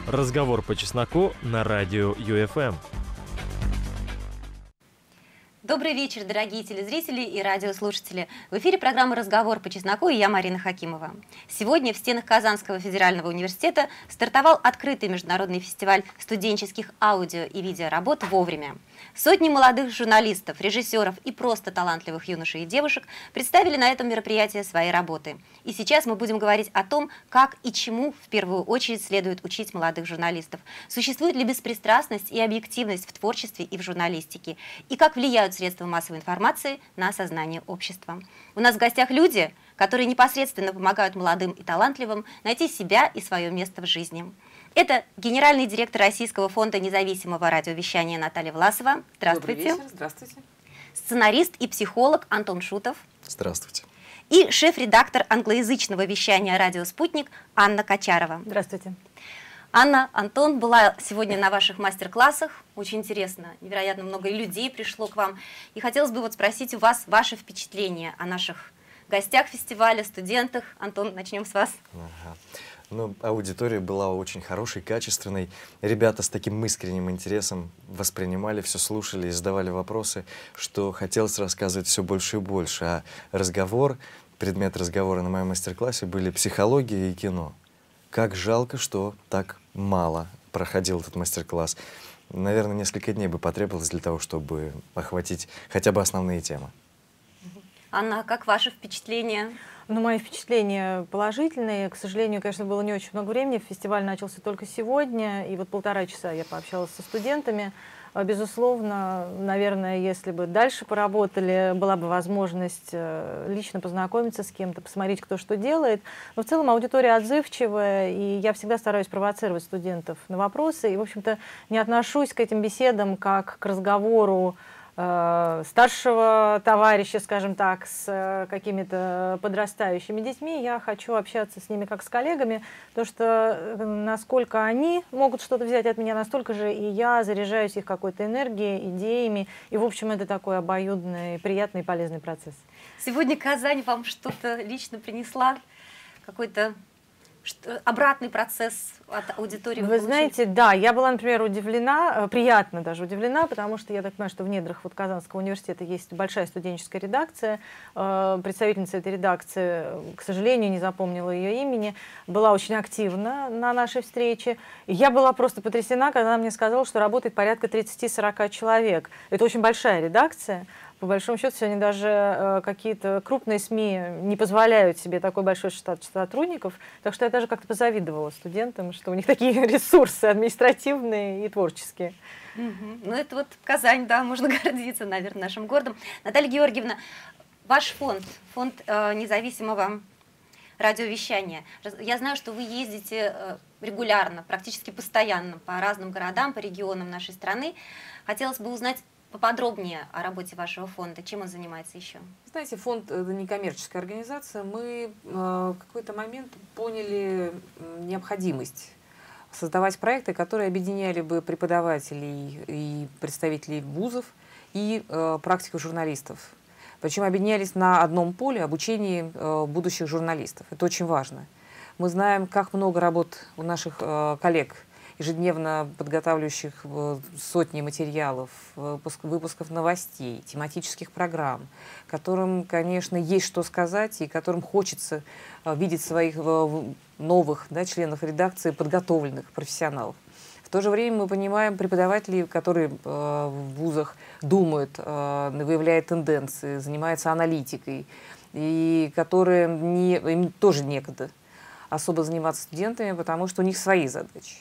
Разговор по чесноку на радио ЮФМ. Добрый вечер, дорогие телезрители и радиослушатели. В эфире программа «Разговор по чесноку» и я, Марина Хакимова. Сегодня в стенах Казанского федерального университета стартовал открытый международный фестиваль студенческих аудио и видеоработ «Вовремя». Сотни молодых журналистов, режиссеров и просто талантливых юношей и девушек представили на этом мероприятии свои работы. И сейчас мы будем говорить о том, как и чему в первую очередь следует учить молодых журналистов. Существует ли беспристрастность и объективность в творчестве и в журналистике? И как влияют средства массовой информации на сознание общества? У нас в гостях люди, которые непосредственно помогают молодым и талантливым найти себя и свое место в жизни. Это генеральный директор Российского фонда независимого радиовещания Наталья Власова. Здравствуйте. Добрый вечер. Здравствуйте. Сценарист и психолог Антон Шутов. Здравствуйте. И шеф-редактор англоязычного вещания «Радио Спутник» Анна Качарова. Здравствуйте. Анна, Антон, была сегодня на ваших мастер-классах. Очень интересно. Невероятно много людей пришло к вам. И хотелось бы спросить у вас ваши впечатления о наших гостях фестиваля, студентах. Антон, начнем с вас. Ага. Ну, аудитория была очень хорошей, качественной. Ребята с таким искренним интересом воспринимали, все слушали и задавали вопросы, что хотелось рассказывать все больше и больше. А предмет разговора на моем мастер-классе были психология и кино. Как жалко, что так мало проходил этот мастер-класс. Наверное, несколько дней бы потребовалось для того, чтобы охватить хотя бы основные темы. Анна, как ваши впечатления? Ну, мои впечатления положительные. К сожалению, конечно, было не очень много времени. Фестиваль начался только сегодня, и вот 1,5 часа я пообщалась со студентами. Безусловно, наверное, если бы дальше поработали, была бы возможность лично познакомиться с кем-то, посмотреть, кто что делает. Но в целом аудитория отзывчивая, и я всегда стараюсь провоцировать студентов на вопросы. И, в общем-то, не отношусь к этим беседам как к разговору старшего товарища, скажем так, с какими-то подрастающими детьми. Я хочу общаться с ними как с коллегами, потому что насколько они могут что-то взять от меня, настолько же и я заряжаюсь их какой-то энергией, идеями. И, в общем, это такой обоюдный, приятный и полезный процесс. Сегодня Казань вам что-то лично принесла? Какой-то обратный процесс от аудитории? Вы знаете, да, я была, например, удивлена, приятно даже удивлена, потому что я так понимаю, что в недрах вот Казанского университета есть большая студенческая редакция. Представительница этой редакции, к сожалению, не запомнила ее имени, была очень активна на нашей встрече. И я была просто потрясена, когда она мне сказала, что работает порядка 30-40 человек. Это очень большая редакция. По большому счету, сегодня даже какие-то крупные СМИ не позволяют себе такой большой штат сотрудников. Так что я даже как-то позавидовала студентам, что у них такие ресурсы административные и творческие. Ну, это вот Казань, да, можно гордиться, наверное, нашим городом. Наталья Георгиевна, ваш фонд независимого радиовещания. Я знаю, что вы ездите регулярно, практически постоянно по разным городам, по регионам нашей страны. Хотелось бы узнать поподробнее о работе вашего фонда, чем он занимается еще? Знаете, фонд — это некоммерческая организация. Мы в какой-то момент поняли необходимость создавать проекты, которые объединяли бы преподавателей и представителей вузов и практиков журналистов. Причем объединялись на одном поле обучения будущих журналистов. Это очень важно. Мы знаем, как много работ у наших коллег, ежедневно подготавливающих сотни материалов, выпусков новостей, тематических программ, которым, конечно, есть что сказать и которым хочется видеть своих новых, да, членов редакции, подготовленных профессионалов. В то же время мы понимаем преподавателей, которые в вузах думают, выявляют тенденции, занимаются аналитикой, и которые им тоже некогда особо заниматься студентами, потому что у них свои задачи.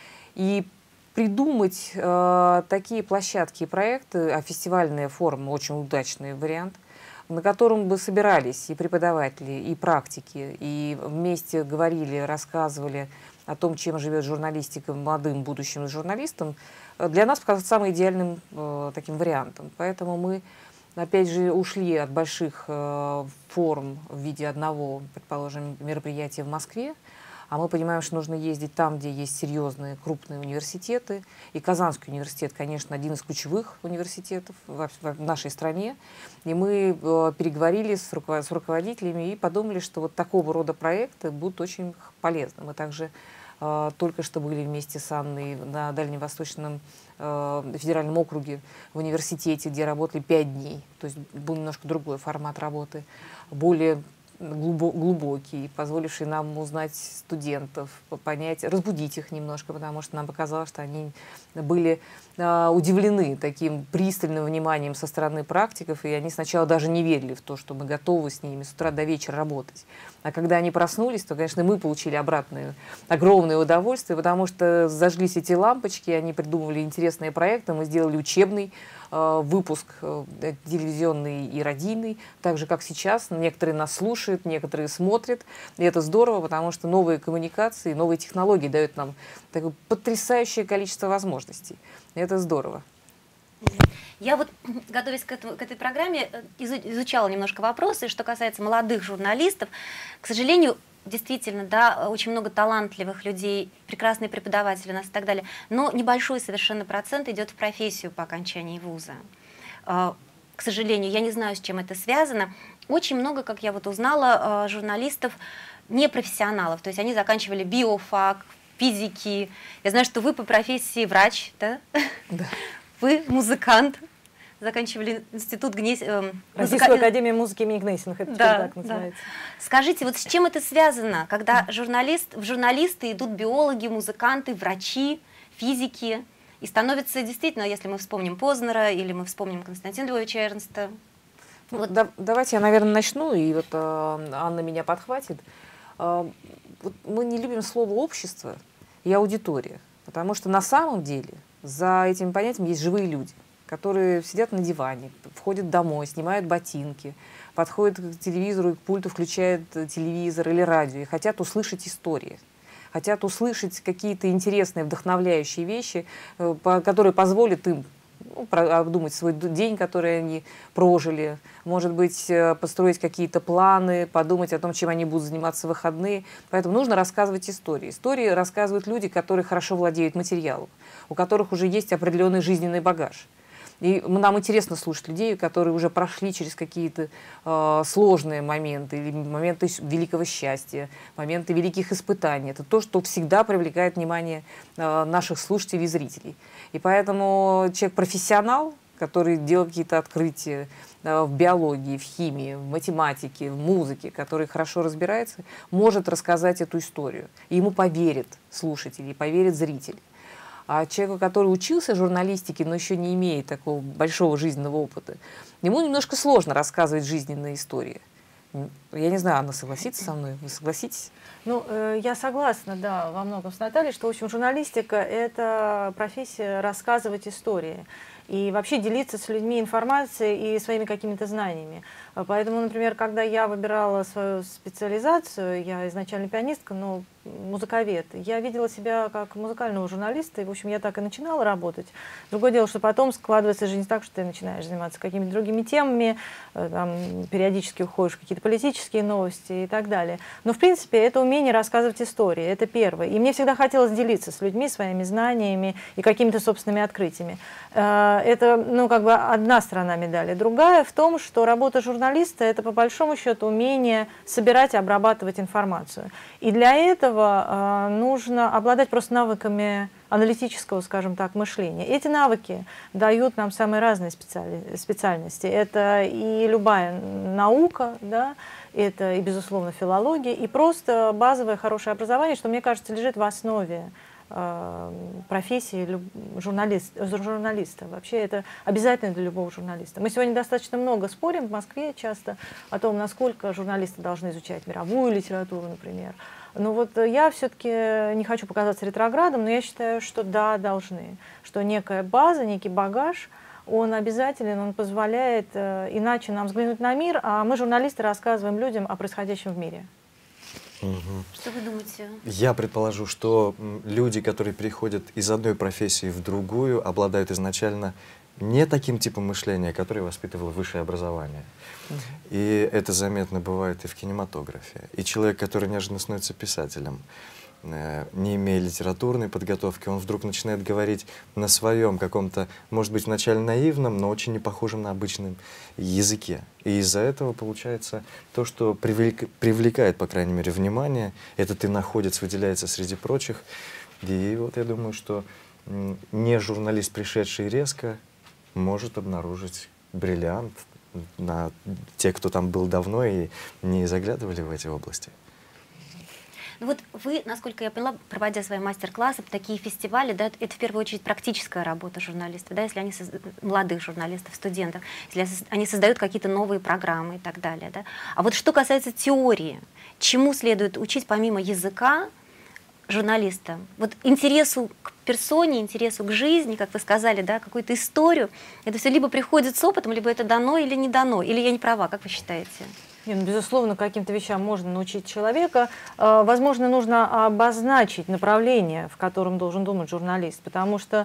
И придумать такие площадки и проекты, а фестивальная форма очень удачный вариант, на котором бы собирались и преподаватели, и практики, и вместе говорили, рассказывали о том, чем живет журналистика молодым будущим журналистам, для нас показалось самым идеальным таким вариантом. Поэтому мы, опять же, ушли от больших форм в виде одного, предположим, мероприятия в Москве, а мы понимаем, что нужно ездить там, где есть серьезные, крупные университеты. И Казанский университет, конечно, один из ключевых университетов в нашей стране. И мы переговорили с руководителями и подумали, что вот такого рода проекты будут очень полезны. Мы также Только что были вместе с Анной на Дальневосточном федеральном округе в университете, где работали 5 дней. То есть был немножко другой формат работы, более глубокий, позволивший нам узнать студентов, понять, разбудить их немножко, потому что нам показалось, что они были удивлены таким пристальным вниманием со стороны практиков, и они сначала даже не верили в то, что мы готовы с ними с утра до вечера работать. А когда они проснулись, то, конечно, мы получили обратное огромное удовольствие, потому что зажглись эти лампочки, они придумывали интересные проекты, мы сделали учебный выпуск телевизионный и радийный, так же, как сейчас. Некоторые нас слушают, некоторые смотрят. И это здорово, потому что новые коммуникации, новые технологии дают нам такое потрясающее количество возможностей. И это здорово. Я вот, готовясь к этой программе, изучала немножко вопросы, что касается молодых журналистов. К сожалению, действительно, да, очень много талантливых людей, прекрасные преподаватели у нас и так далее, но небольшой совершенно процент идет в профессию по окончании вуза. К сожалению, я не знаю, с чем это связано. Очень много, как я вот узнала, журналистов непрофессионалов, то есть они заканчивали биофак, физики. Я знаю, что вы по профессии врач, да? Да. Вы музыкант. Заканчивали институт Российскую академию музыки имени Гнесиных, это да, так называется. Да. Скажите, вот с чем это связано, когда в журналисты идут биологи, музыканты, врачи, физики, и становится действительно, если мы вспомним Познера или мы вспомним Константина Львовича Эрнста. Ну, вот. Давайте я, наверное, начну, и вот Анна меня подхватит. Вот мы не любим слово «общество» и «аудитория», потому что на самом деле за этим понятием есть живые люди, которые сидят на диване, входят домой, снимают ботинки, подходят к телевизору и к пульту, включают телевизор или радио и хотят услышать истории, хотят услышать какие-то интересные, вдохновляющие вещи, которые позволят им обдумать свой день, который они прожили, может быть, построить какие-то планы, подумать о том, чем они будут заниматься в выходные. Поэтому нужно рассказывать истории. Истории рассказывают люди, которые хорошо владеют материалом, у которых уже есть определенный жизненный багаж. И нам интересно слушать людей, которые уже прошли через какие-то сложные моменты, или моменты великого счастья, моменты великих испытаний. Это то, что всегда привлекает внимание наших слушателей и зрителей. И поэтому человек-профессионал, который делает какие-то открытия в биологии, в химии, в математике, в музыке, который хорошо разбирается, может рассказать эту историю. И ему поверит слушатель, и поверит зритель. А человеку, который учился журналистике, но еще не имеет такого большого жизненного опыта, ему немножко сложно рассказывать жизненные истории. Я не знаю, Анна согласится со мной? Вы согласитесь? Ну, я согласна, да, во многом с Натальей, что, в общем, журналистика – это профессия рассказывать истории и вообще делиться с людьми информацией и своими какими-то знаниями. Поэтому, например, когда я выбирала свою специализацию, я изначально пианистка, но музыковед, я видела себя как музыкального журналиста, и, в общем, я так и начинала работать. Другое дело, что потом складывается жизнь так, что ты начинаешь заниматься какими-то другими темами, там, периодически уходишь в какие-то политические новости и так далее. Но, в принципе, это умение рассказывать истории, это первое. И мне всегда хотелось делиться с людьми своими знаниями и какими-то собственными открытиями. Это, ну, как бы одна сторона медали. Другая в том, что работа журналиста – это, по большому счету, умение собирать и обрабатывать информацию. И для этого нужно обладать просто навыками аналитического, скажем так, мышления. Эти навыки дают нам самые разные специальности. Это и любая наука, да, это и, безусловно, филология, и просто базовое хорошее образование, что, мне кажется, лежит в основе профессии журналиста. Вообще это обязательно для любого журналиста. Мы сегодня достаточно много спорим в Москве часто о том, насколько журналисты должны изучать мировую литературу, например. Но вот я все-таки не хочу показаться ретроградом, но я считаю, что да, должны. Что некая база, некий багаж, он обязателен, он позволяет иначе нам взглянуть на мир, а мы, журналисты, рассказываем людям о происходящем в мире. Что вы думаете? Я предположу, что люди, которые переходят из одной профессии в другую, обладают изначально не таким типом мышления, который воспитывало высшее образование. И это заметно бывает и в кинематографе. И человек, который неожиданно становится писателем, не имея литературной подготовки, он вдруг начинает говорить на своем каком-то, может быть, вначале наивном, но очень не похожем на обычном языке. И из-за этого получается то, что привлекает, по крайней мере, внимание. Этот иноходец выделяется среди прочих. И вот я думаю, что не журналист, пришедший резко, может обнаружить бриллиант на те, кто там был давно и не заглядывали в эти области. Ну вот вы, насколько я поняла, проводя свои мастер-классы, такие фестивали, да, это в первую очередь практическая работа журналистов, да, если они молодых журналистов, студентов, если они создают какие-то новые программы и так далее. Да. А вот что касается теории, чему следует учить помимо языка журналиста? Вот интересу к персоне, интересу к жизни, как вы сказали, да, какую-то историю, это все либо приходит с опытом, либо это дано или не дано, или я не права, как вы считаете? Безусловно, каким-то вещам можно научить человека. Возможно, нужно обозначить направление, в котором должен думать журналист, потому что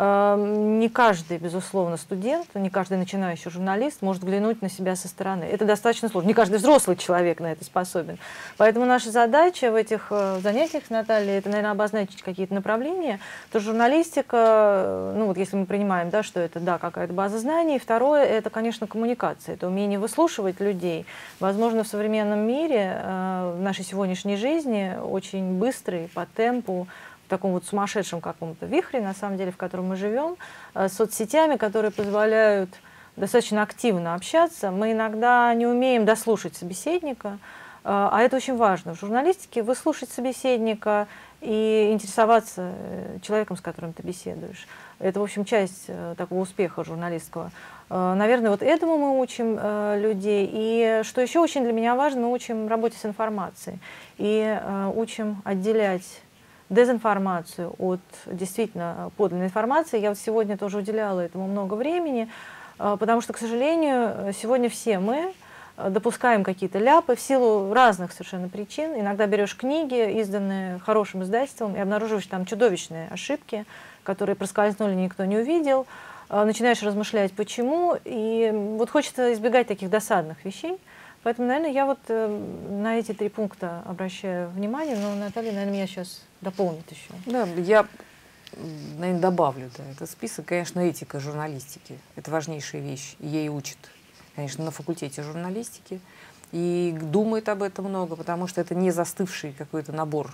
не каждый, безусловно, студент, не каждый начинающий журналист может взглянуть на себя со стороны. Это достаточно сложно. Не каждый взрослый человек на это способен. Поэтому наша задача в этих занятиях с Натальей, это, наверное, обозначить какие-то направления. То журналистика, ну вот если мы принимаем, да, что это, да, какая-то база знаний. Второе, это, конечно, коммуникация. Это умение выслушивать людей. Возможно, в современном мире, в нашей сегодняшней жизни, очень быстрый, по темпу, в таком вот сумасшедшем каком-то вихре, на самом деле, в котором мы живем, с соцсетями, которые позволяют достаточно активно общаться, мы иногда не умеем дослушать собеседника, а это очень важно. В журналистике выслушать собеседника и интересоваться человеком, с которым ты беседуешь. Это, в общем, часть такого успеха журналистского. Наверное, вот этому мы учим людей. И что еще очень для меня важно, мы учим работе с информацией. И учим отделять дезинформацию от действительно подлинной информации. Я вот сегодня тоже уделяла этому много времени, потому что, к сожалению, сегодня все мы допускаем какие-то ляпы в силу разных совершенно причин. Иногда берешь книги, изданные хорошим издательством, и обнаруживаешь там чудовищные ошибки, которые проскользнули, никто не увидел. Начинаешь размышлять, почему, и вот хочется избегать таких досадных вещей. Поэтому, наверное, я вот на эти 3 пункта обращаю внимание, но Наталья, наверное, меня сейчас дополнит еще. Да, я, наверное, добавлю, да, этот список, конечно, этика журналистики. Это важнейшая вещь, и ей учат, конечно, на факультете журналистики. И думает об этом много, потому что это не застывший какой-то набор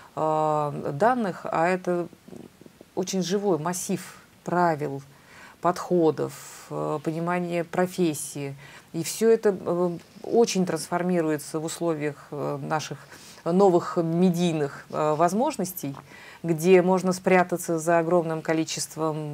данных, а это очень живой массив правил, подходов, понимание профессии. И все это очень трансформируется в условиях наших новых медийных возможностей, где можно спрятаться за огромным количеством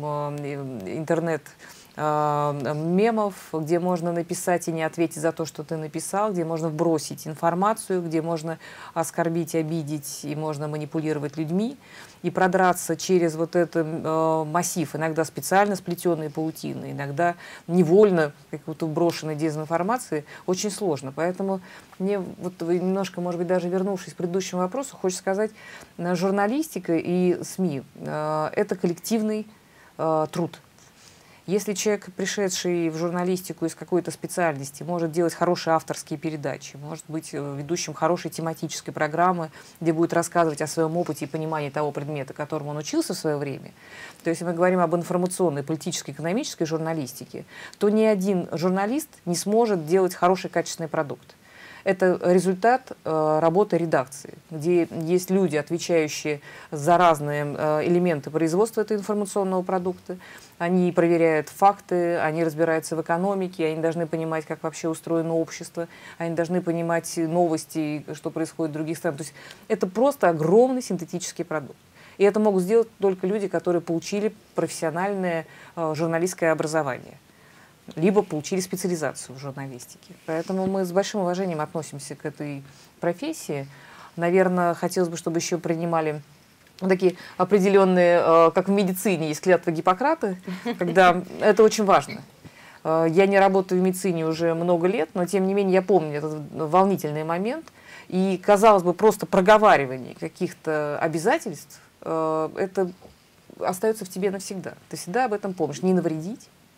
интернет-мемов, где можно написать и не ответить за то, что ты написал, где можно вбросить информацию, где можно оскорбить, обидеть и можно манипулировать людьми и продраться через вот этот массив, иногда специально сплетенные паутины, иногда невольно какой-то брошенной дезинформации, очень сложно. Поэтому мне вот немножко, может быть, даже вернувшись к предыдущему вопросу, хочется сказать, журналистика и СМИ – это коллективный труд. Если человек, пришедший в журналистику из какой-то специальности, может делать хорошие авторские передачи, может быть ведущим хорошей тематической программы, где будет рассказывать о своем опыте и понимании того предмета, которому он учился в свое время, то если мы говорим об информационной, политической, экономической журналистике, то ни один журналист не сможет делать хороший качественный продукт. Это результат работы редакции, где есть люди, отвечающие за разные элементы производства этого информационного продукта. Они проверяют факты, они разбираются в экономике, они должны понимать, как вообще устроено общество, они должны понимать новости, что происходит в других странах. То есть это просто огромный синтетический продукт. И это могут сделать только люди, которые получили профессиональное журналистское образование, либо получили специализацию в журналистике. Поэтому мы с большим уважением относимся к этой профессии. Наверное, хотелось бы, чтобы еще принимали такие определенные, как в медицине, есть клятва Гиппократа, когда это очень важно. Я не работаю в медицине уже много лет, но тем не менее я помню этот волнительный момент. И, казалось бы, просто проговаривание каких-то обязательств, это остается в тебе навсегда. Ты всегда об этом помнишь. Не навредить,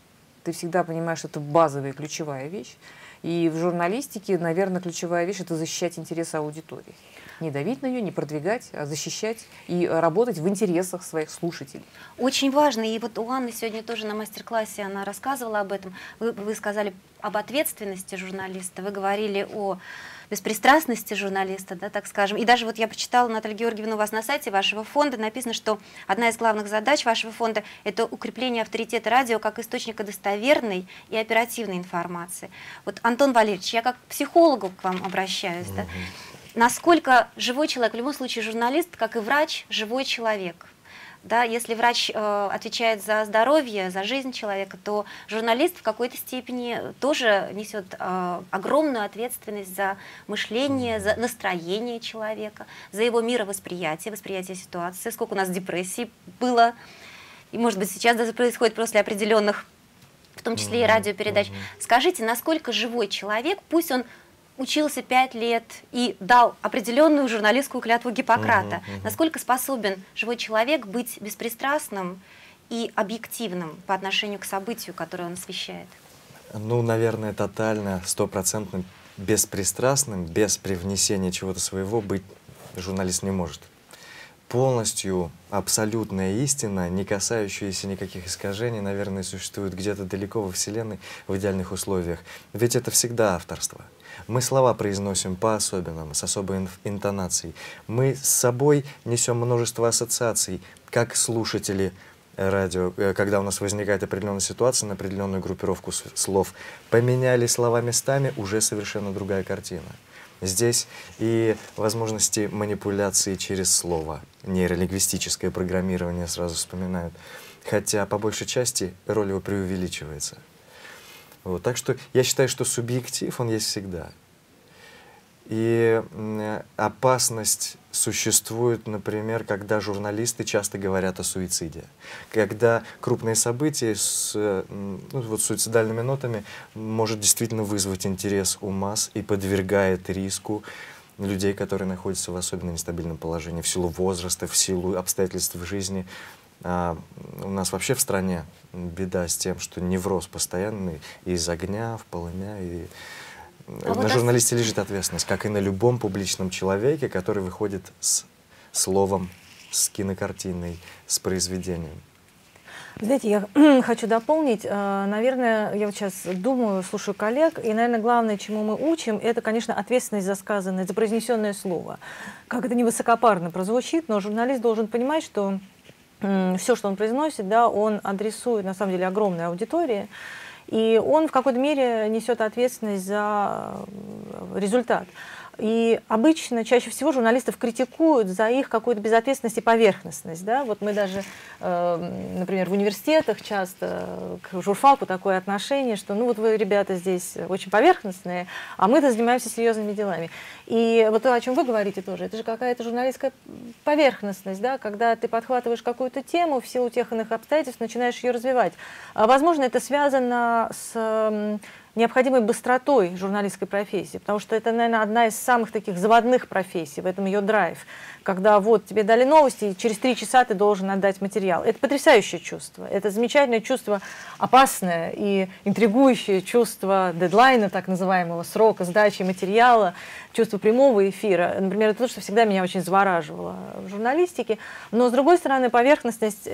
Ты всегда понимаешь, что это базовая, ключевая вещь. И в журналистике, наверное, ключевая вещь – это защищать интересы аудитории. Не давить на нее, не продвигать, а защищать и работать в интересах своих слушателей. Очень важно. И вот у Анны сегодня тоже на мастер-классе она рассказывала об этом. Вы сказали об ответственности журналиста, вы говорили о беспристрастности журналиста, да, так скажем. И даже вот я прочитала, Наталья Георгиевна, у вас на сайте вашего фонда написано, что одна из главных задач вашего фонда – это укрепление авторитета радио как источника достоверной и оперативной информации. Вот, Антон Валерьевич, я как психологу к вам обращаюсь. Да? Насколько живой человек, в любом случае журналист, как и врач, живой человек. Да, если врач отвечает за здоровье, за жизнь человека, то журналист в какой-то степени тоже несет огромную ответственность за мышление, за настроение человека, за его мировосприятие, восприятие ситуации. Сколько у нас депрессий было, и, может быть, сейчас даже происходит после определенных, в том числе и радиопередач. Скажите, насколько живой человек, пусть он учился 5 лет и дал определенную журналистскую клятву Гиппократа. Насколько способен живой человек быть беспристрастным и объективным по отношению к событию, которое он освещает? Ну, наверное, тотально, 100% беспристрастным, без привнесения чего-то своего быть журналист не может. Полностью абсолютная истина, не касающаяся никаких искажений, наверное, существует где-то далеко во Вселенной в идеальных условиях. Ведь это всегда авторство. Мы слова произносим по-особенному, с особой интонацией. Мы с собой несем множество ассоциаций, как слушатели радио, когда у нас возникает определенная ситуация на определенную группировку слов. Поменяли слова местами, уже совершенно другая картина. Здесь и возможности манипуляции через слово, нейролингвистическое программирование сразу вспоминают. Хотя по большей части роль его преувеличивается. Вот, так что я считаю, что субъектив, он есть всегда. И опасность существует, например, когда журналисты часто говорят о суициде. Когда крупные события с суицидальными нотами может действительно вызвать интерес у масс и подвергает риску людей, которые находятся в особенно нестабильном положении в силу возраста, в силу обстоятельств в жизни. У нас вообще в стране беда с тем, что невроз постоянный из огня в полымя. И на журналисте лежит ответственность, как и на любом публичном человеке, который выходит с словом, с кинокартиной, с произведением. Знаете, я хочу дополнить. Наверное, я вот сейчас думаю, слушаю коллег, и, наверное, главное, чему мы учим, это, конечно, ответственность за сказанное, за произнесенное слово. Как это не высокопарно прозвучит, но журналист должен понимать, что все, что он произносит, да, он адресует, на самом деле, огромной аудитории, и он в какой-то мере несет ответственность за результат. И обычно, чаще всего журналистов критикуют за их какую-то безответственность и поверхностность. Да? Вот мы даже, например, в университетах часто к журфаку такое отношение, что ну вот вы, ребята, здесь очень поверхностные, а мы-то занимаемся серьезными делами. И вот то, о чем вы говорите тоже, это же какая-то журналистская поверхностность, да? Когда ты подхватываешь какую-то тему, в силу тех иных обстоятельств начинаешь ее развивать. Возможно, это связано с необходимой быстротой журналистской профессии, потому что это, наверное, одна из самых таких заводных профессий, в этом ее драйв, когда вот тебе дали новости, и через 3 часа ты должен отдать материал. Это потрясающее чувство, это замечательное чувство, опасное и интригующее чувство дедлайна, так называемого срока сдачи материала, чувство прямого эфира. Например, это то, что всегда меня очень завораживало в журналистике. Но, с другой стороны, поверхностность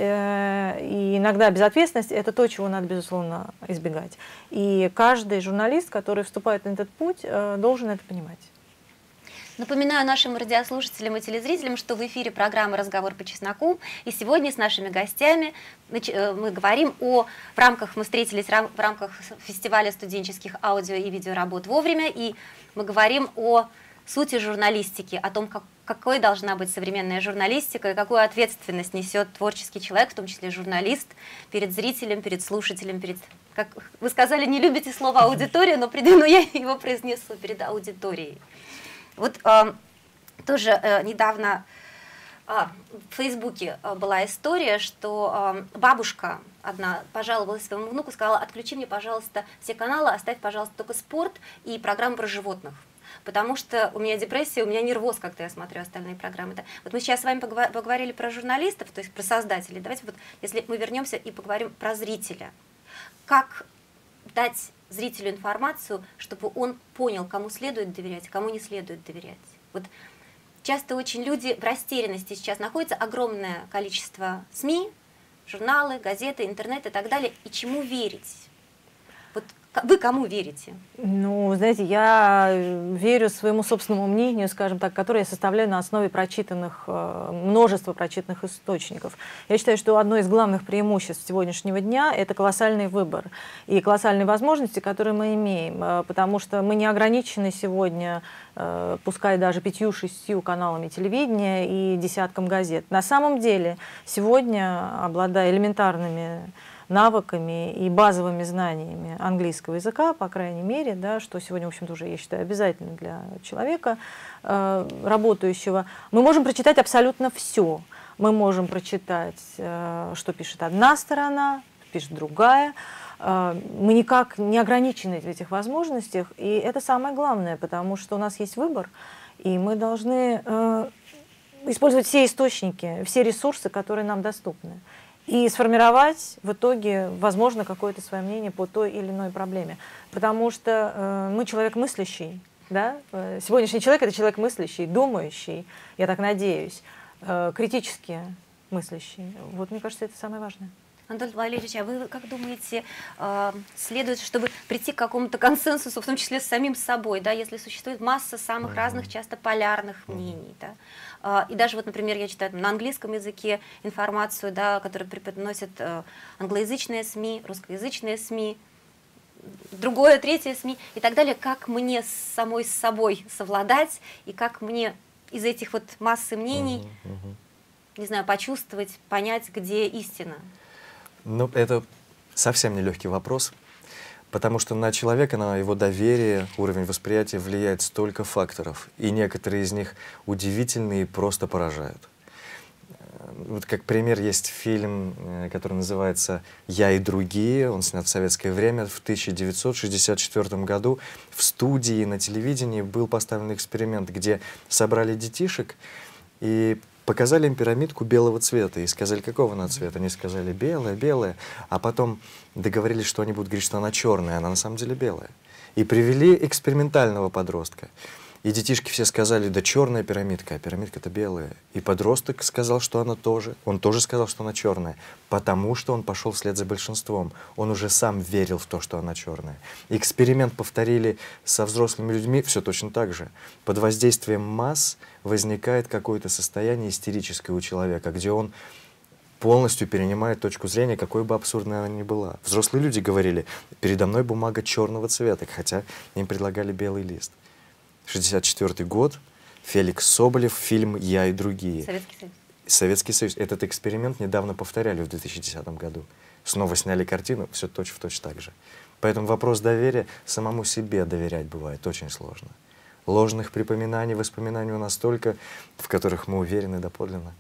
и иногда безответственность – это то, чего надо, безусловно, избегать. И каждый журналист, который вступает на этот путь, должен это понимать. Напоминаю нашим радиослушателям и телезрителям, что в эфире программа «Разговор по чесноку». И сегодня с нашими гостями мы говорим мы встретились в рамках фестиваля студенческих аудио и видеоработ «Вовремя». И мы говорим о сути журналистики, о том, какой должна быть современная журналистика и какую ответственность несет творческий человек, в том числе журналист, перед зрителем, перед слушателем, как вы сказали, не любите слово «аудитория», но я его произнесу перед аудиторией. Вот тоже недавно в Фейсбуке была история, что бабушка одна пожаловалась своему внуку, сказала: отключи мне, пожалуйста, все каналы, оставь, пожалуйста, только спорт и программы про животных. Потому что у меня депрессия, у меня нервоз, когда я смотрю остальные программы. Вот мы сейчас с вами поговорили про журналистов, то есть про создателей. Давайте вот, если мы вернемся и поговорим про зрителя. Как дать зрителю информацию, чтобы он понял, кому следует доверять, кому не следует доверять. Вот часто очень люди в растерянности сейчас находятся, огромное количество СМИ, журналы, газеты, интернет и так далее, и чему верить? Вот вы кому верите? Ну, знаете, я верю своему собственному мнению, скажем так, которое я составляю на основе множества прочитанных источников. Я считаю, что одно из главных преимуществ сегодняшнего дня – это колоссальный выбор и колоссальные возможности, которые мы имеем, потому что мы не ограничены сегодня, пускай даже 5-6 каналами телевидения и десятком газет. На самом деле, сегодня, обладая элементарными навыками и базовыми знаниями английского языка, по крайней мере, да, что сегодня, в общем-то, уже, я считаю, обязательно для человека, работающего, мы можем прочитать абсолютно все. Мы можем прочитать, что пишет одна сторона, пишет другая. Мы никак не ограничены в этих возможностях, и это самое главное, потому что у нас есть выбор, и мы должны использовать все источники, все ресурсы, которые нам доступны, и сформировать в итоге, возможно, какое-то свое мнение по той или иной проблеме. Потому что мы человек мыслящий, да? Сегодняшний человек – это человек мыслящий, думающий, я так надеюсь, критически мыслящий. Вот, мне кажется, это самое важное. Антон Валерьевич, а вы как думаете, следует, чтобы прийти к какому-то консенсусу, в том числе с самим собой, да, если существует масса самых разных, часто полярных мнений, да? И даже вот, например, я читаю на английском языке информацию, да, которую преподносят англоязычные СМИ, русскоязычные СМИ, другое, третье СМИ и так далее. Как мне самой с собой совладать и как мне из этих вот массы мнений, не знаю, почувствовать, понять, где истина? Ну, это совсем нелегкий вопрос, потому что на человека, на его доверие, уровень восприятия влияет столько факторов, и некоторые из них удивительные и просто поражают. Вот как пример есть фильм, который называется «Я и другие». Он снят в советское время. В 1964 году в студии на телевидении был поставлен эксперимент, где собрали детишек и показали им пирамидку белого цвета и сказали, какого она цвета. Они сказали белая, белая, а потом договорились, что они будут говорить, что она черная, она на самом деле белая. И привели экспериментального подростка. И детишки все сказали, да черная пирамидка, а пирамидка-то белая. И подросток сказал, что она тоже. Он тоже сказал, что она черная, потому что он пошел вслед за большинством. Он уже сам верил в то, что она черная. Эксперимент повторили со взрослыми людьми, все точно так же. Под воздействием масс возникает какое-то состояние истерическое у человека, где он полностью перенимает точку зрения, какой бы абсурдной она ни была. Взрослые люди говорили, передо мной бумага черного цвета, хотя им предлагали белый лист. 1964 год, Феликс Соболев, фильм «Я и другие». Советский Союз. Советский Союз. Этот эксперимент недавно повторяли в 2010 году. Снова сняли картину, все точь-в-точь так же. Поэтому вопрос доверия, самому себе доверять бывает очень сложно. Ложных припоминаний, воспоминаний у нас столько, в которых мы уверены доподлинно.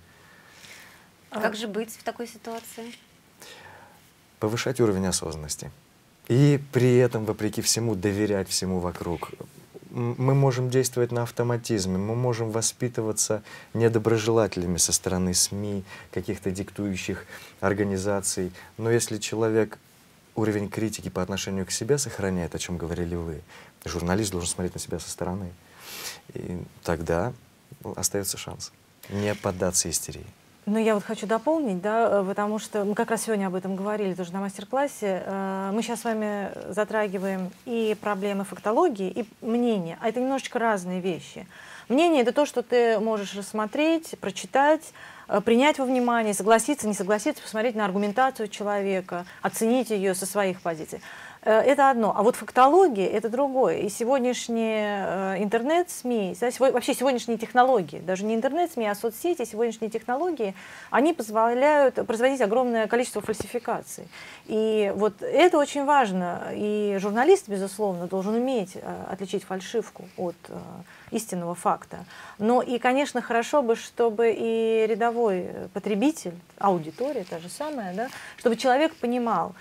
Как же быть в такой ситуации? Повышать уровень осознанности. И при этом, вопреки всему, доверять всему вокруг. Мы можем действовать на автоматизме, мы можем воспитываться недоброжелателями со стороны СМИ, каких-то диктующих организаций. Но если человек уровень критики по отношению к себе сохраняет, о чем говорили вы, журналист должен смотреть на себя со стороны, и тогда остается шанс не поддаться истерии. Ну, я вот хочу дополнить, да, потому что мы как раз сегодня об этом говорили тоже на мастер-классе. Мы сейчас с вами затрагиваем и проблемы фактологии, и мнения. А это немножечко разные вещи. Мнение — это то, что ты можешь рассмотреть, прочитать, принять во внимание, согласиться, не согласиться, посмотреть на аргументацию человека, оценить ее со своих позиций. Это одно. А вот фактология — это другое. И сегодняшние интернет-СМИ, вообще сегодняшние технологии, даже не интернет-СМИ, а соцсети, сегодняшние технологии, они позволяют производить огромное количество фальсификаций. И вот это очень важно. И журналист, безусловно, должен уметь отличить фальшивку от истинного факта. Но и, конечно, хорошо бы, чтобы и рядовой рядовой потребитель, аудитория та же самая, да, чтобы человек понимал,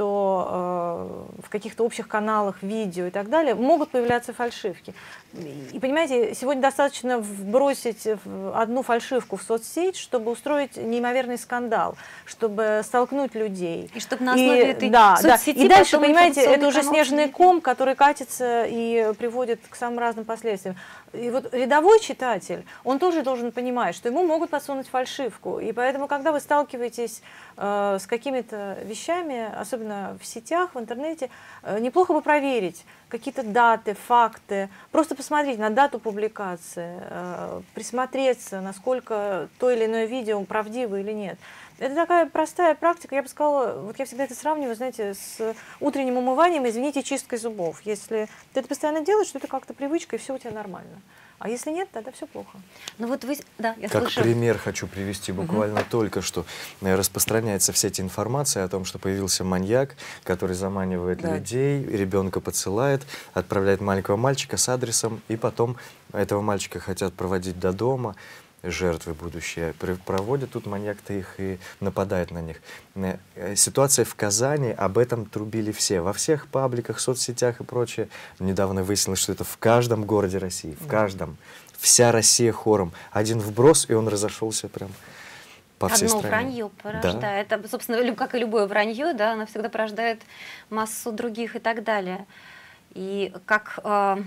что в каких-то общих каналах, видео и так далее могут появляться фальшивки. И понимаете, сегодня достаточно вбросить одну фальшивку в соцсеть, чтобы устроить неимоверный скандал, чтобы столкнуть людей. И чтобы на основе этой соцсети И дальше, потом понимаете, это уже информационный снежный канал ком, который катится и приводит к самым разным последствиям. И вот рядовой читатель, он тоже должен понимать, что ему могут подсунуть фальшивку. И поэтому, когда вы сталкиваетесь с какими-то вещами, особенно в сетях, в интернете, неплохо бы проверить какие-то даты, факты, просто посмотреть на дату публикации, присмотреться, насколько то или иное видео правдиво или нет. Это такая простая практика, я бы сказала, вот я всегда это сравниваю, знаете, с утренним умыванием, извините, чисткой зубов. Если ты это постоянно делаешь, что это как-то привычка, и все у тебя нормально. А если нет, тогда все плохо. Ну вот вы, да, я Как слушаю. пример хочу привести буквально только что. Распространяется в сети информация о том, что появился маньяк, который заманивает людей, ребенка подсылает, отправляет маленького мальчика с адресом, и потом этого мальчика хотят проводить до дома. Жертвы будущие проводят, тут маньяк-то их и нападает на них. Ситуация в Казани, об этом трубили все, во всех пабликах, соцсетях и прочее. Недавно выяснилось, что это в каждом городе России, в каждом. Вся Россия хором. Один вброс, и он разошелся прям по всей Одно стране. вранье порождает. Да. Собственно, как и любое вранье, да, оно всегда порождает массу других и так далее. И как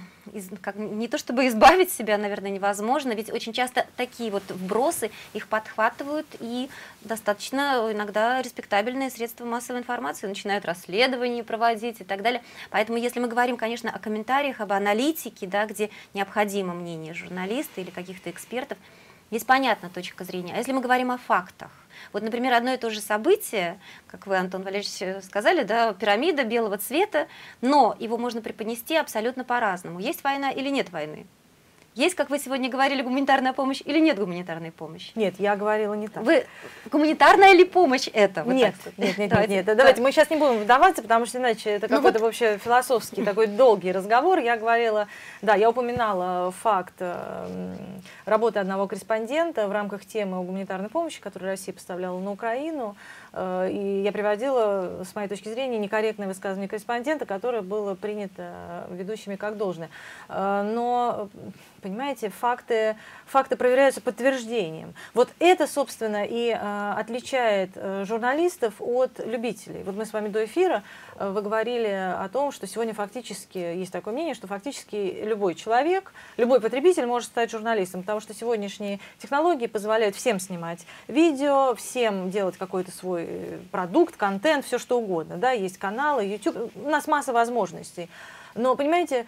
не то чтобы избавить себя, наверное, невозможно, ведь очень часто такие вот вбросы, их подхватывают и достаточно иногда респектабельные средства массовой информации, начинают расследования проводить и так далее. Поэтому если мы говорим, конечно, о комментариях, об аналитике, да, где необходимо мнение журналиста или каких-то экспертов, здесь понятна точка зрения. А если мы говорим о фактах, вот, например, одно и то же событие, как вы, Антон Валерьевич, сказали, да, пирамида белого цвета, но его можно преподнести абсолютно по-разному. Есть война или нет войны? Есть, как вы сегодня говорили, гуманитарная помощь или нет гуманитарной помощи? Нет, я говорила не так. Вы гуманитарная ли помощь это? Нет, нет. Давайте мы сейчас не будем вдаваться, потому что иначе это какой-то вообще философский такой долгий разговор. Я говорила, да, я упоминала факт работы одного корреспондента в рамках темы гуманитарной помощи, которую Россия поставляла на Украину. И я приводила, с моей точки зрения, некорректное высказывание корреспондента, которое было принято ведущими как должное. Но, понимаете, факты проверяются подтверждением. Вот это, собственно, и отличает журналистов от любителей. Вот мы с вами до эфира, вы говорили о том, что сегодня фактически, есть такое мнение, что фактически любой человек, любой потребитель может стать журналистом, потому что сегодняшние технологии позволяют всем снимать видео, всем делать какой-то свой продукт, контент, все что угодно. Да? Есть каналы, YouTube, у нас масса возможностей. Но, понимаете,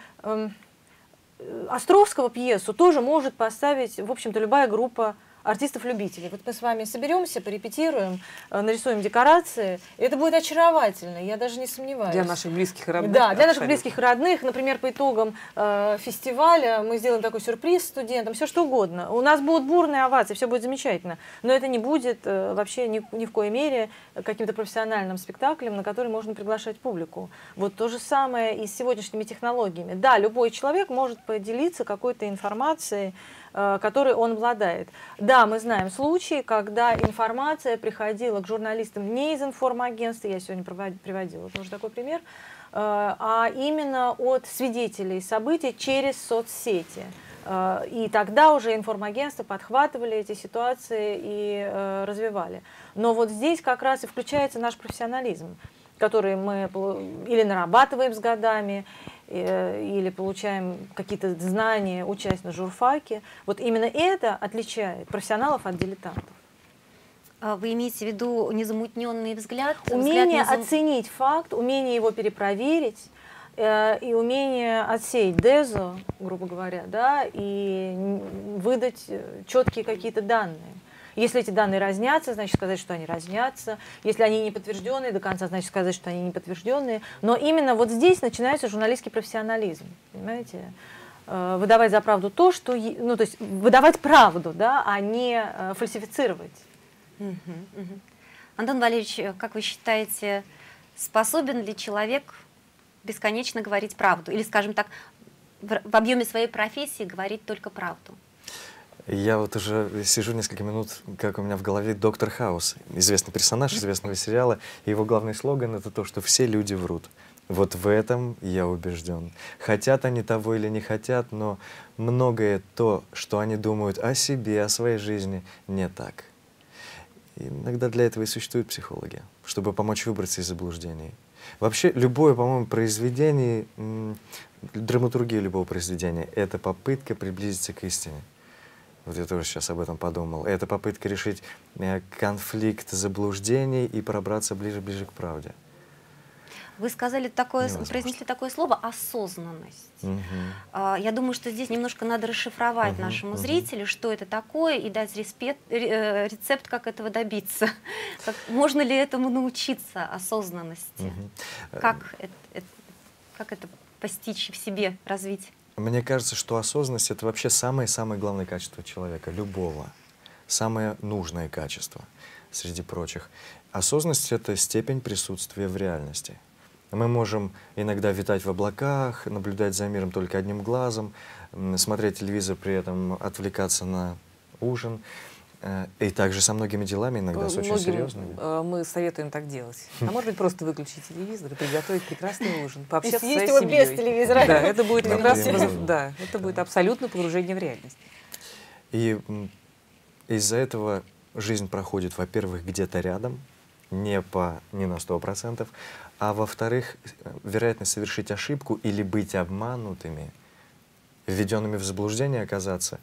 Островского пьесу тоже может поставить, в общем-то, любая группа артистов-любителей. Вот мы с вами соберемся, порепетируем, нарисуем декорации. И это будет очаровательно, я даже не сомневаюсь. Для наших близких и родных. Да, для наших близких и родных. Например, по итогам фестиваля мы сделаем такой сюрприз студентам, все что угодно. У нас будут бурные овации, все будет замечательно. Но это не будет вообще ни в коей мере каким-то профессиональным спектаклем, на который можно приглашать публику. Вот то же самое и с сегодняшними технологиями. Да, любой человек может поделиться какой-то информацией, которой он обладает. Да, мы знаем случаи, когда информация приходила к журналистам не из информагентства, я сегодня приводила тоже такой пример, а именно от свидетелей событий через соцсети. И тогда уже информагентства подхватывали эти ситуации и развивали. Но вот здесь как раз и включается наш профессионализм, который мы или нарабатываем с годами, или получаем какие-то знания, учась на журфаке. Вот именно это отличает профессионалов от дилетантов. Вы имеете в виду незамутненный взгляд? Умение оценить факт, умение его перепроверить, и умение отсеять дезу, грубо говоря, да, и выдать четкие какие-то данные. Если эти данные разнятся, значит сказать, что они разнятся. Если они не подтвержденные до конца, значит сказать, что они не подтвержденные. Но именно вот здесь начинается журналистский профессионализм. Понимаете? Выдавать за правду то, что... Ну, то есть выдавать правду, да, а не фальсифицировать. Антон Валерьевич, как вы считаете, способен ли человек бесконечно говорить правду? Или, скажем так, в объеме своей профессии говорить только правду? Я вот уже сижу несколько минут, как у меня в голове доктор Хаус, известный персонаж известного сериала. И его главный слоган — это то, что все люди врут. Вот в этом я убежден. Хотят они того или не хотят, но многое то, что они думают о себе, о своей жизни, не так. И иногда для этого и существуют психологи, чтобы помочь выбраться из заблуждений. Вообще, любое, по-моему, произведение, драматургия любого произведения — это попытка приблизиться к истине. Вот я тоже сейчас об этом подумал. Это попытка решить конфликт заблуждений и пробраться ближе к правде. Вы сказали произнесли такое слово «осознанность». Я думаю, что здесь немножко надо расшифровать нашему зрителю, что это такое, и дать рецепт, как этого добиться. Можно ли этому научиться, осознанности? Как это постичь в себе, развить? Мне кажется, что осознанность — это вообще самое-самое главное качество человека, любого. Самое нужное качество среди прочих. Осознанность — это степень присутствия в реальности. Мы можем иногда витать в облаках, наблюдать за миром только одним глазом, смотреть телевизор, при этом отвлекаться на ужин. И также со многими делами иногда, с очень серьезными. Мы советуем так делать. А может быть, просто выключить телевизор и приготовить прекрасный ужин, пообщаться со своей его семьей. без телевизора. Да, это будет как раз, Например. это будет абсолютно погружение в реальность. И из-за этого жизнь проходит, во-первых, где-то рядом, не на 100%, а во-вторых, вероятность совершить ошибку или быть обманутыми, введенными в заблуждение оказаться,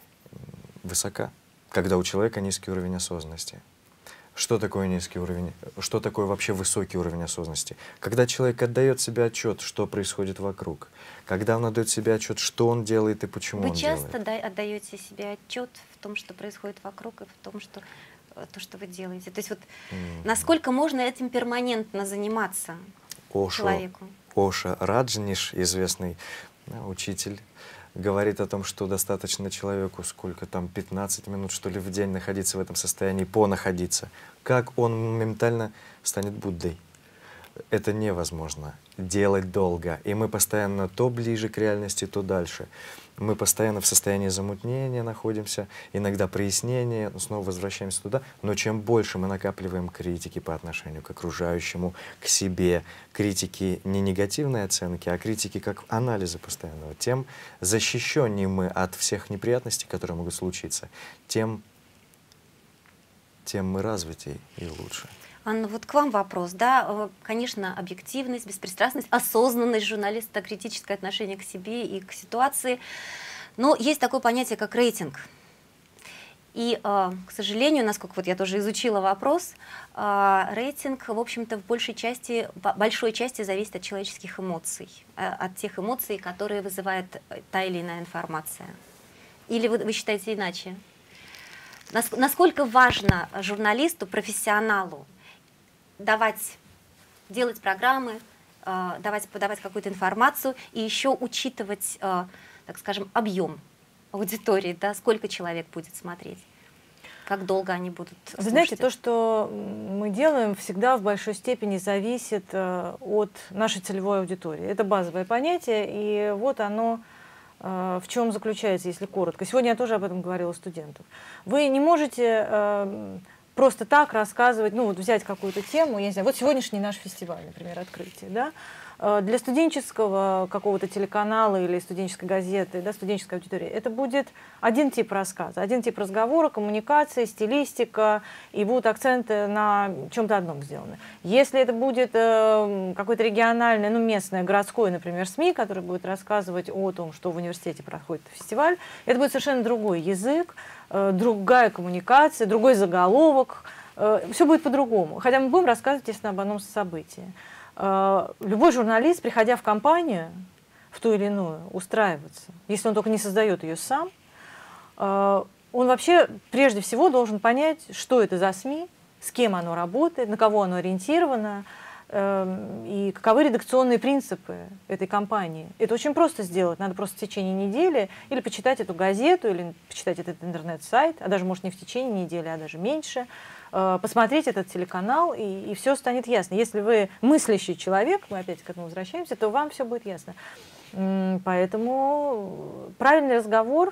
высока, когда у человека низкий уровень осознанности. Что такое низкий уровень? Что такое вообще высокий уровень осознанности? Когда человек отдает себе отчет, что происходит вокруг, когда он отдает себе отчет, что он делает и почему он делает. Вы часто отдаете себе отчет в том, что происходит вокруг, и в том, что вы делаете? То есть вот насколько можно этим перманентно заниматься человеку? Оша Раджниш, известный учитель, говорит о том, что достаточно человеку сколько там, 15 минут, что ли, в день находиться в этом состоянии, понаходиться. Как он моментально станет Буддой? Это невозможно делать долго. И мы постоянно то ближе к реальности, то дальше. Мы постоянно в состоянии замутнения находимся, иногда прояснения, снова возвращаемся туда. Но чем больше мы накапливаем критики по отношению к окружающему, к себе, критики не негативной оценки, а критики как анализа постоянного, тем защищеннее мы от всех неприятностей, которые могут случиться, тем мы развитее и лучше. Анна, вот к вам вопрос. Да, конечно, объективность, беспристрастность, осознанность журналиста, критическое отношение к себе и к ситуации. Но есть такое понятие, как рейтинг. И, к сожалению, насколько вот я тоже изучила вопрос, рейтинг, в общем-то, в большой части зависит от человеческих эмоций, от тех эмоций, которые вызывает та или иная информация. Или вы считаете иначе? Насколько важно журналисту, профессионалу делать программы, подавать какую-то информацию и еще учитывать, так скажем, объем аудитории, да, сколько человек будет смотреть, как долго они будут слушать. Вы знаете, то, что мы делаем, всегда в большой степени зависит от нашей целевой аудитории. Это базовое понятие, и вот оно в чем заключается, если коротко. Сегодня я тоже об этом говорила студентам. Вы не можете просто так рассказывать, ну вот взять какую-то тему, я не знаю, вот сегодняшний наш фестиваль, например, открытие, да, для студенческого какого-то телеканала или студенческой газеты, да, студенческой аудитории, это будет один тип рассказа, один тип разговора, коммуникации, стилистика, и будут акценты на чем-то одном сделаны. Если это будет какой-то региональный, ну, местное, городское, например, СМИ, который будет рассказывать о том, что в университете проходит фестиваль, это будет совершенно другой язык, другая коммуникация, другой заголовок, все будет по-другому. Хотя мы будем рассказывать, естественно, об одном событии. Любой журналист, приходя в компанию, в ту или иную, устраиваться, если он только не создает ее сам, он вообще прежде всего должен понять, что это за СМИ, с кем оно работает, на кого оно ориентировано, и каковы редакционные принципы этой компании. Это очень просто сделать. Надо просто в течение недели или почитать эту газету, или почитать этот интернет-сайт, а даже, может, не в течение недели, а даже меньше, посмотреть этот телеканал, и все станет ясно. Если вы мыслящий человек, мы опять к этому возвращаемся, то вам все будет ясно. Поэтому правильный разговор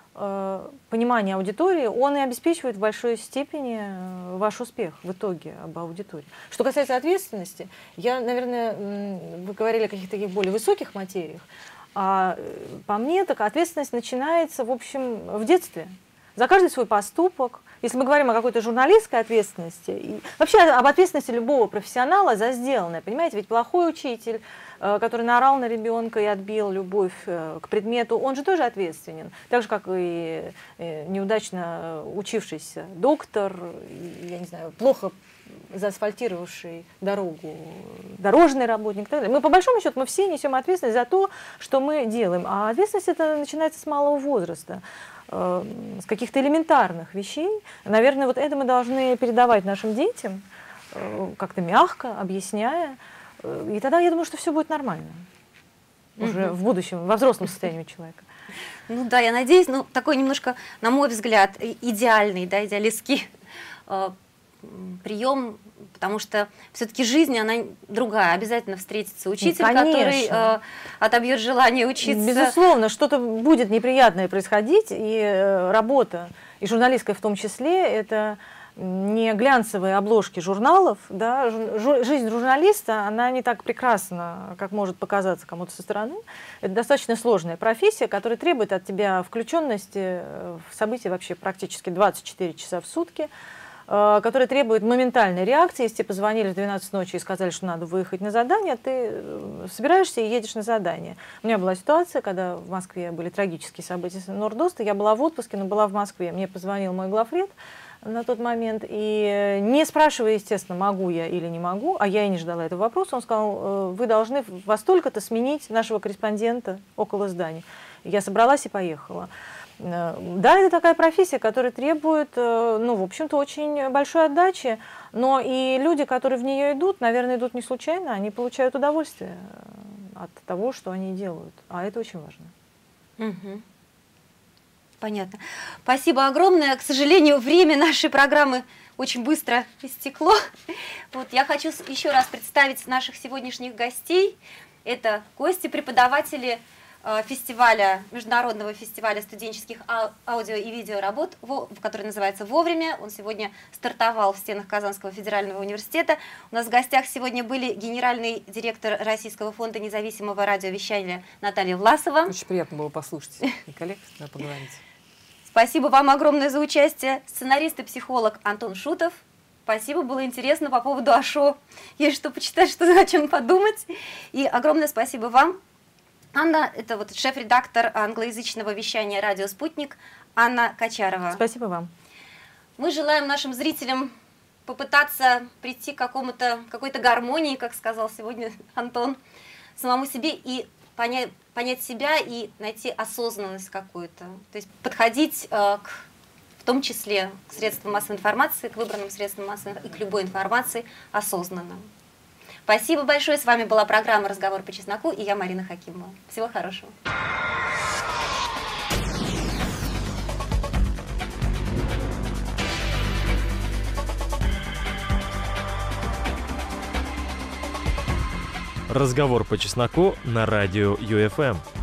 понимание аудитории, он и обеспечивает в большой степени ваш успех в итоге об аудитории. Что касается ответственности, вы говорили о каких-то таких более высоких материях, а по мне, так ответственность начинается, в общем, в детстве. За каждый свой поступок. Если мы говорим о какой-то журналистской ответственности, и вообще об ответственности любого профессионала за сделанное, понимаете, ведь плохой учитель, который наорал на ребенка и отбил любовь к предмету, он же тоже ответственен. Так же, как и неудачно учившийся доктор, я не знаю, плохо заасфальтировавший дорогу дорожный работник. Так далее. Мы, по большому счету, мы все несем ответственность за то, что мы делаем. А ответственность это начинается с малого возраста, с каких-то элементарных вещей. Наверное, вот это мы должны передавать нашим детям, как-то мягко, объясняя. И тогда я думаю, что все будет нормально. Уже в будущем, во взрослом состоянии у человека. Ну да, я надеюсь, такой немножко, на мой взгляд, идеальный, да, идеалистский прием, потому что все-таки жизнь, она другая. Обязательно встретится учитель, который отобьет желание учиться. Безусловно, что-то будет неприятное происходить, и работа, и журналистская в том числе, это не глянцевые обложки журналов. Да? Жизнь журналиста, она не так прекрасна, как может показаться кому-то со стороны. Это достаточно сложная профессия, которая требует от тебя включенности в события вообще практически 24 часа в сутки, который требует моментальной реакции. Если тебе позвонили в 12 ночи и сказали, что надо выехать на задание, ты собираешься и едешь на задание. У меня была ситуация, когда в Москве были трагические события Нордоста, я была в отпуске, но была в Москве. Мне позвонил мой главред на тот момент, и не спрашивая, естественно, могу я или не могу, а я и не ждала этого вопроса, он сказал, вы должны во столько-то сменить нашего корреспондента около здания. Я собралась и поехала. Да, это такая профессия, которая требует, в общем-то, очень большой отдачи, но и люди, которые в нее идут, наверное, идут не случайно, они получают удовольствие от того, что они делают, а это очень важно. Угу. Понятно. Спасибо огромное. К сожалению, время нашей программы очень быстро истекло. Вот, я хочу еще раз представить наших сегодняшних гостей. Это гости, преподаватели фестиваля, международного фестиваля студенческих аудио и видеоработ, который называется «Вовремя». Он сегодня стартовал в стенах Казанского федерального университета. У нас в гостях сегодня были генеральный директор Российского фонда независимого радиовещания Наталья Власова. Очень приятно было послушать и коллег, поговорить. Спасибо вам огромное за участие. Сценарист и психолог Антон Шутов. Спасибо, было интересно по поводу Ашо. Есть что почитать, о чем подумать. И огромное спасибо вам. Анна, это вот шеф-редактор англоязычного вещания «Радио Спутник» Анна Качарова. Спасибо вам. Мы желаем нашим зрителям попытаться прийти к какой-то гармонии, как сказал сегодня Антон, самому себе и понять себя и найти осознанность какую-то. То есть подходить в том числе к средствам массовой информации, к выбранным средствам массовой информации и к любой информации осознанно. Спасибо большое. С вами была программа «Разговор по чесноку» и я, Марина Хакимова. Всего хорошего. «Разговор по чесноку» на радио ЮФМ.